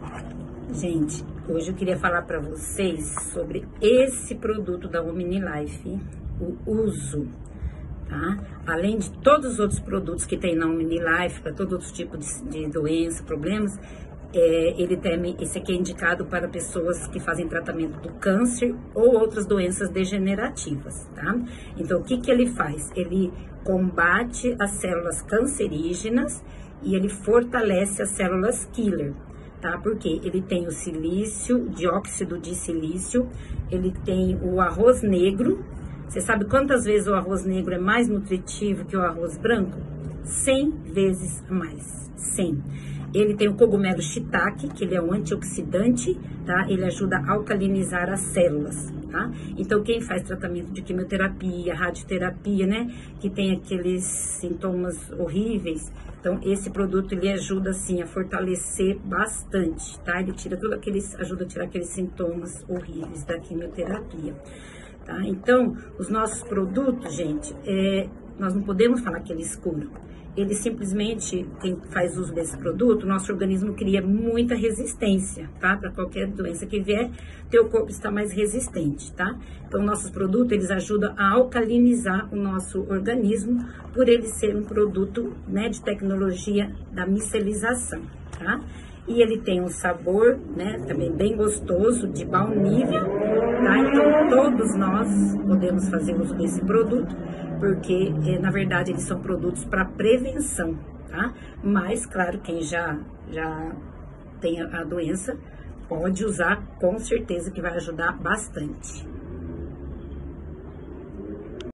Gente, hoje eu queria falar para vocês sobre esse produto da OmniLife, o uso, tá? Além de todos os outros produtos que tem na OmniLife, para todo outro tipo de doença, problemas, esse aqui é indicado para pessoas que fazem tratamento do câncer ou outras doenças degenerativas, tá? Então, o que ele faz? Ele combate as células cancerígenas e ele fortalece as células killer, tá? Porque ele tem o silício, dióxido de silício, ele tem o arroz negro. Você sabe quantas vezes o arroz negro é mais nutritivo que o arroz branco? 100 vezes mais, 100. Ele tem o cogumelo shiitake, que ele é um antioxidante, tá? Ele ajuda a alcalinizar as células, tá? Então, quem faz tratamento de quimioterapia, radioterapia, né? Que tem aqueles sintomas horríveis. Então, esse produto, ele ajuda, assim, a fortalecer bastante, tá? Ele tira ajuda a tirar aqueles sintomas horríveis da quimioterapia, tá? Então, os nossos produtos, gente, nós não podemos falar que eles curam. Ele simplesmente, quem faz uso desse produto, nosso organismo cria muita resistência, tá? Para qualquer doença que vier, teu corpo está mais resistente, tá? Então, nossos produtos, eles ajudam a alcalinizar o nosso organismo, por ele ser um produto, né, de tecnologia da micelização, tá? E ele tem um sabor, né, também bem gostoso, de baunilha, tá? Então, todos nós podemos fazer uso desse produto, porque, na verdade, eles são produtos para prevenção, tá? Mas, claro, quem já tem a doença, pode usar, com certeza que vai ajudar bastante.